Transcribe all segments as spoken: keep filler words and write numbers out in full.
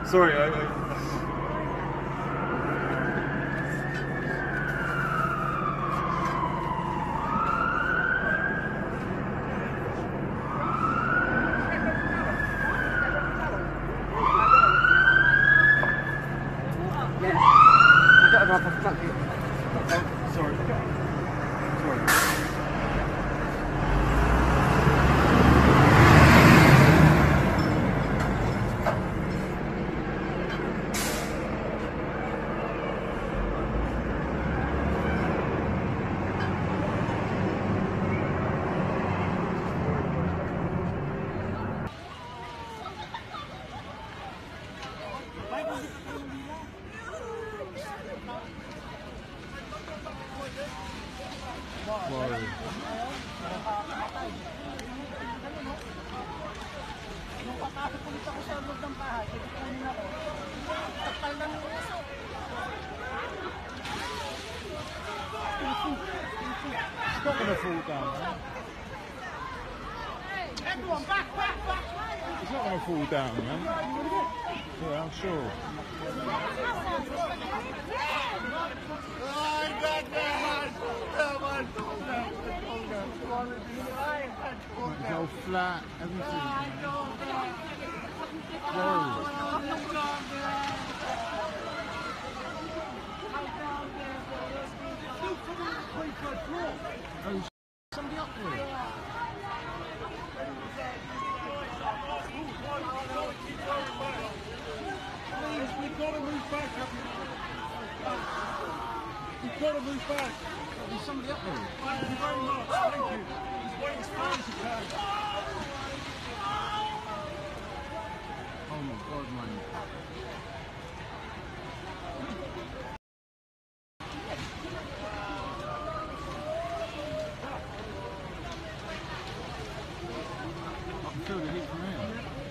Sorry, I, I sorry. Sorry. Wow. Nung papasok ulit ako sa loob ng bahay, kukunin ako. Takal lang yung uso. It's not going to fall down, man. Everyone, back, back, back! It's not going to fall down, man. Yeah, I'm sure. It's all flat, everything. Whoa. Oh, somebody up there. Please, we've got to move back. We've got to move back. There's somebody up there. Thank you very much. Thank you. Just wait as far as you can. Oh my God, man. I can feel the heat from here.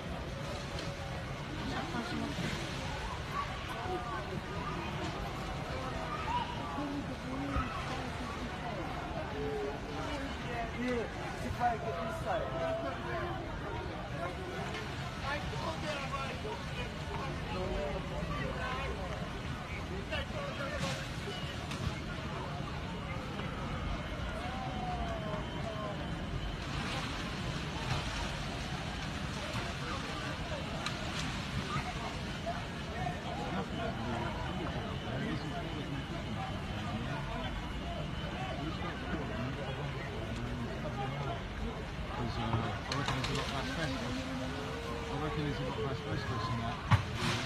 If I get this side. I reckon there's a lot of asbestos in that.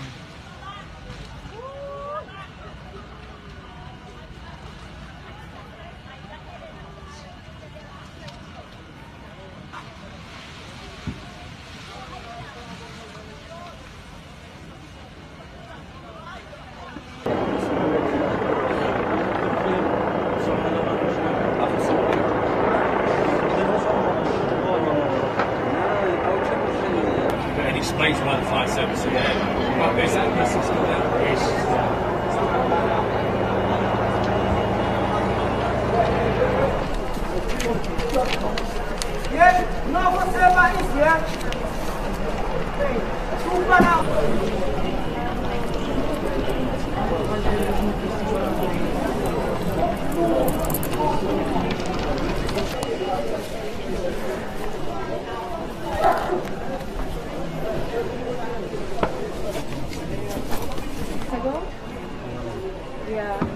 And explains why the fire service are there. Well, there's that message in there. Yeah, no, whatever is here. Super now. Yeah.